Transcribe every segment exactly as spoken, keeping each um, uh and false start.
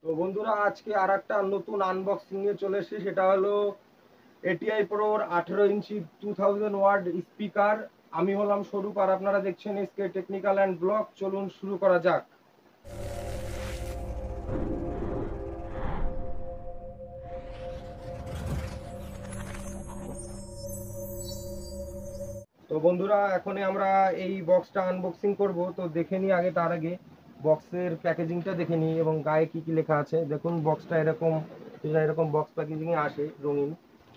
তো বন্ধুরা আজকে আর একটা নতুন আনবক্সিং নিয়ে চলে এসেছি, সেটা হলো এটিআই প্রোর আঠেরো ইঞ্চি টু থাউজেন্ড ওয়াট স্পিকার। আমি হলাম স্বরূপ আর আপনারা দেখছেন এসকে টেকনিক্যাল অ্যান্ড ব্লগ। চলুন শুরু করা যাক। তো বন্ধুরা এখন আমরা এই বক্সটা আনবক্সিং করব। তো দেখে নিই আগে, তার আগে বক্সের প্যাকেজিংটা দেখে নিই এবং গায়ে কি কি লেখা আছে। দেখুন বক্সটা এরকম এরকম বক্স প্যাকেজিংয়ে আসে, রঙিন।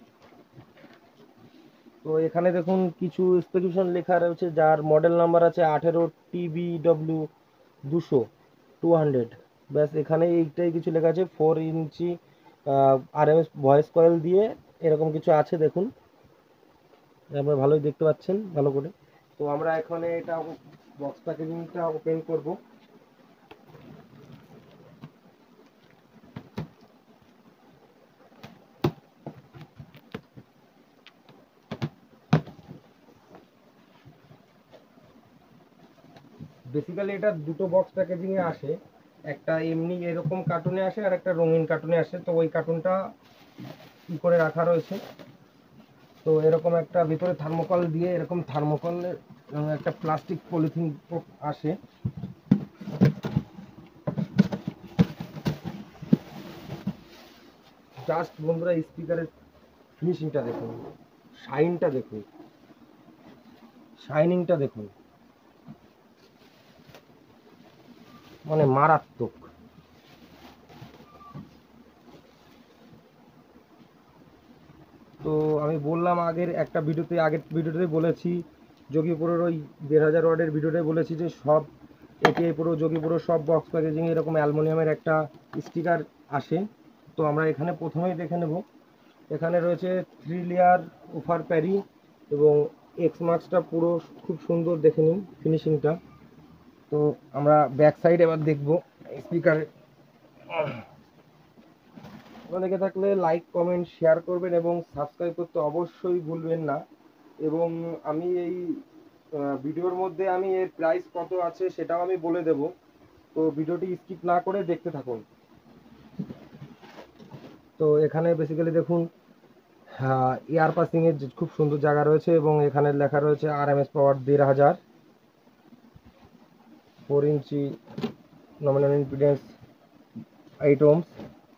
তো এখানে দেখুন কিছু স্পেসিফিকেশন লেখা রয়েছে, যার মডেল নাম্বার আছে আঠেরো টিবিডব্লিউ দুশো টু হান্ড্রেড। ব্যাস এখানে এইটাই কিছু লেখা আছে। ফোর ইঞ্চি আর এম এস ভয়েস কয়েল দিয়ে এরকম কিছু আছে, দেখুন আপনারা ভালোই দেখতে পাচ্ছেন ভালো করে। তো আমরা এখানে এটা বক্স প্যাকেজিংটা ওপেন করব। বেসিক্যালি এটা দুটো বক্স প্যাকেজিংয়ে আসে, একটা এমনি এরকম কার্টুনে আসে আর একটা রঙিন কার্টুনে আসে। তো ওই কার্টুনটা কি করে রাখা রয়েছে, তো এরকম একটা ভিতরে থার্মোকল দিয়ে এরকম থার্মোকলের একটা প্লাস্টিক পলিথিন আসে। জাস্ট বন্ধুরা স্পিকারের ফিনিশিংটা দেখুন, শাইনটা দেখুন, শাইনিংটা দেখুন, মানে মারাত্মক। তো আমি বললাম আগের একটা ভিডিওতে আগের ভিডিওতে বলেছি, যোগীপুরের ওই দেড় হাজার ওয়ার্ডের ভিডিওতে বলেছি যে সব এটিআই প্রো যোগীপুরের সব বক্স প্যাকেজিং এরকম অ্যালুমিনিয়ামের একটা স্টিকার আসে। তো আমরা এখানে প্রথমেই দেখে নেব, এখানে রয়েছে থ্রি লেয়ার ওভার প্যারি এবং এক্স মার্কসটা পুরো খুব সুন্দর, দেখে নিন ফিনিশিংটা। তো আমরা ব্যাক সাইড এবার দেখব স্পিকারে। ভালো লেগে থাকলে লাইক কমেন্ট শেয়ার করবেন এবং সাবস্ক্রাইব করতে অবশ্যই ভুলবেন না। এবং আমি এই ভিডিওর মধ্যে আমি এর প্রাইস কত আছে সেটাও আমি বলে দেব। তো ভিডিওটি স্কিপ না করে দেখতে থাকুন। তো এখানে বেসিক্যালি দেখুন এয়ার পাসিংয়ের খুব সুন্দর জায়গা রয়েছে এবং এখানে লেখা রয়েছে আর এম এস পাওয়ার দেড় হাজার, four inch nominal impedance eight ohms.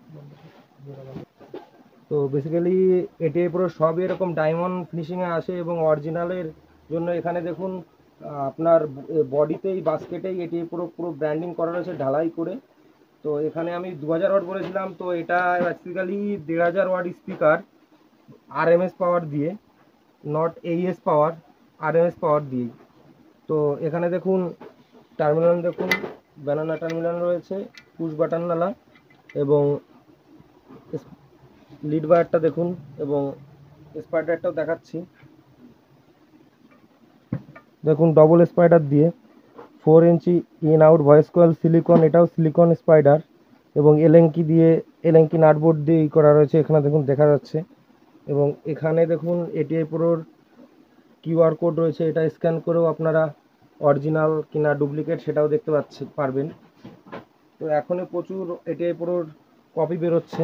তো বেসিক্যালি এটিআই প্রো সব এরকম ডায়মন্ড ফিনিশিংয়ে আসে এবং অরিজিনালের জন্য এখানে দেখুন আপনার বডিতেই বাস্কেটেই এটিআই প্রো পুরো ব্র্যান্ডিং করা রয়েছে ঢালাই করে। তো এখানে আমি দু হাজার ওয়াট বলেছিলাম, তো এটা বেসিক্যালি দেড় হাজার watt speaker R M S power দিয়ে, নট এইএস power, R M S power দিয়ে। তো এখানে দেখুন টার্মিনাল দেখুন, ব্যানানা টার্মিনাল রয়েছে, পুশ বাটন নালা এবং লিড ওয়্যারটা দেখুন এবং স্পাইডারটাও দেখাচ্ছি। দেখুন ডবল স্পাইডার দিয়ে four inch in out voice coil silicon, এটাও সিলিকন স্পাইডার এবং এলেঙ্কি দিয়ে এলেঙ্কি নাটবোর্ড দিয়ে করা রয়েছে, এখানে দেখুন দেখা যাচ্ছে। এবং এখানে দেখুন এটিআই প্রোর কিউআর কোড রয়েছে, এটা স্ক্যান করেও আপনারা অরিজিনাল কিনা ডুপ্লিকেট সেটাও দেখতে পাচ্ছেন পারবেন। তো এখনও প্রচুর এটিআই প্রোর কপি বেরোচ্ছে।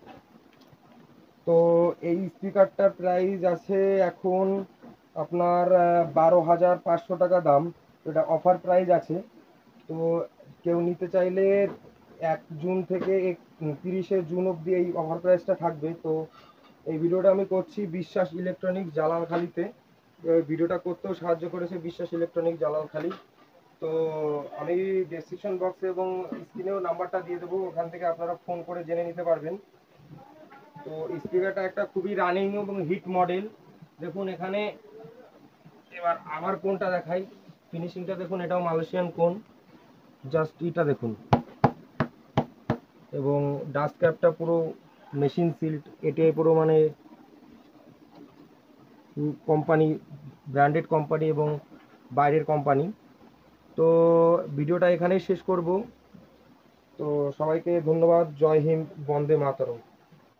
তো এই স্পিকারটার প্রাইস আছে এখন আপনার বারো হাজার পাঁচশো টাকা দাম। এটা অফার প্রাইস আছে। তো কেউ নিতে চাইলে এক জুন থেকে তিরিশে জুন অবধি এই অফার প্রাইসটা থাকবে। তো এই ভিডিওটা আমি করছি বিশ্বাস ইলেকট্রনিক্স জালালখালিতে। ভিডিওটা করতেও সাহায্য করেছে বিশ্বাস ইলেকট্রনিক্স জালালখালি। তো আমি ডেসক্রিপশন বক্সে এবং স্ক্রিনেও নাম্বারটা দিয়ে দেবো, ওখান থেকে আপনারা ফোন করে জেনে নিতে পারবেন। তো স্পিকারটা একটা খুবই রানিং এবং হিট মডেল। দেখুন এখানে এবার আবার কোনটা দেখাই, ফিনিশিংটা দেখুন, এটাও মালয়েশিয়ান কোন, জাস্ট এটা দেখুন। এবং ডাস্ট ক্যাপটা পুরো মেশিন সিল্ড, এটিআই পুরো মানে কোম্পানি, ব্র্যান্ডেড কোম্পানি এবং বাইরের কোম্পানি। তো ভিডিওটা এখানেই শেষ করব। তো সবাইকে ধন্যবাদ। জয় হিন্দ, বন্দে মাতরম।